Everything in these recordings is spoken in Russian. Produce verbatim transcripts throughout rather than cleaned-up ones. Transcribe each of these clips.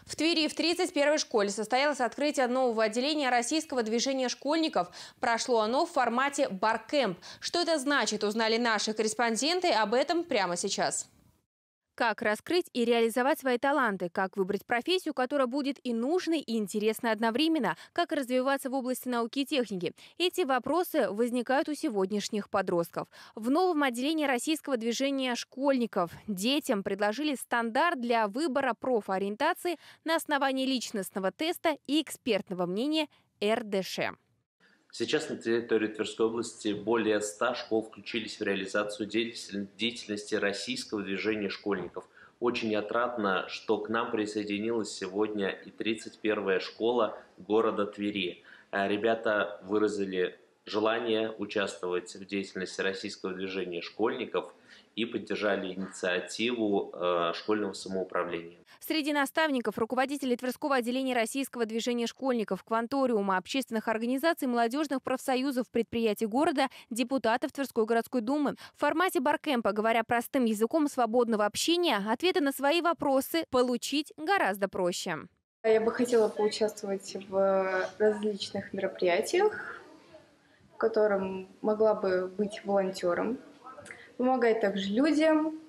В Твери в тридцать первой школе состоялось открытие нового отделения российского движения школьников. Прошло оно в формате баркэмп. Что это значит, узнали наши корреспонденты. Об этом прямо сейчас. Как раскрыть и реализовать свои таланты, как выбрать профессию, которая будет и нужной, и интересной одновременно, как развиваться в области науки и техники. Эти вопросы возникают у сегодняшних подростков. В новом отделении российского движения школьников детям предложили стандарт для выбора профориентации на основании личностного теста и экспертного мнения эр дэ ш. Сейчас на территории Тверской области более ста школ включились в реализацию деятельности российского движения школьников. Очень отрадно, что к нам присоединилась сегодня и тридцать первая школа города Твери. Ребята выразили желание участвовать в деятельности российского движения школьников и поддержали инициативу э, школьного самоуправления. Среди наставников руководители Тверского отделения российского движения школьников, Кванториума, общественных организаций, молодежных профсоюзов, предприятий города, депутатов Тверской городской думы. В формате баркэмпа, говоря простым языком свободного общения, ответы на свои вопросы получить гораздо проще. Я бы хотела поучаствовать в различных мероприятиях, в котором могла бы быть волонтером, помогать также людям,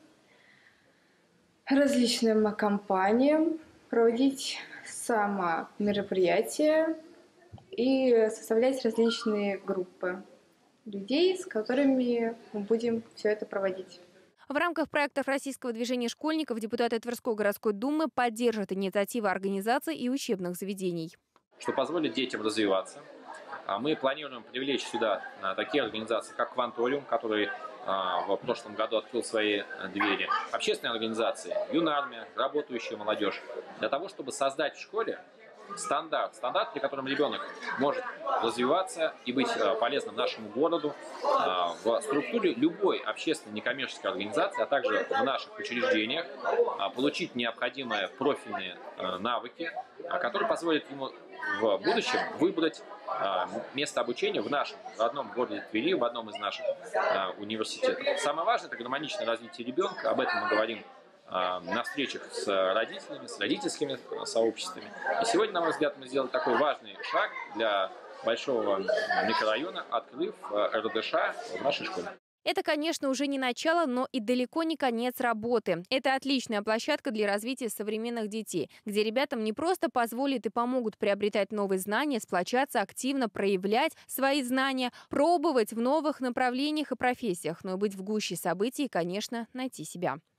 различным компаниям, проводить сама мероприятия и составлять различные группы людей, с которыми мы будем все это проводить. В рамках проектов российского движения школьников депутаты Тверской городской думы поддержат инициативы организаций и учебных заведений. Что позволит детям развиваться. Мы планируем привлечь сюда такие организации, как Кванториум, который в прошлом году открыл свои двери, общественные организации, юная армия, работающая молодежь, для того, чтобы создать в школе стандарт, стандарт, при котором ребенок может развиваться и быть полезным нашему городу в структуре любой общественной некоммерческой организации, а также в наших учреждениях, получить необходимые профильные навыки, которые позволят ему в будущем выбрать место обучения в нашем родном городе Твери, в одном из наших университетов. Самое важное – это гармоничное развитие ребенка. Об этом мы говорим на встречах с родителями, с родительскими сообществами. И сегодня, на мой взгляд, мы сделали такой важный шаг для большого микрорайона, открыв эр дэ ш в нашей школе. Это, конечно, уже не начало, но и далеко не конец работы. Это отличная площадка для развития современных детей, где ребятам не просто позволят и помогут приобретать новые знания, сплочаться, активно проявлять свои знания, пробовать в новых направлениях и профессиях, но и быть в гуще событий и, конечно, найти себя.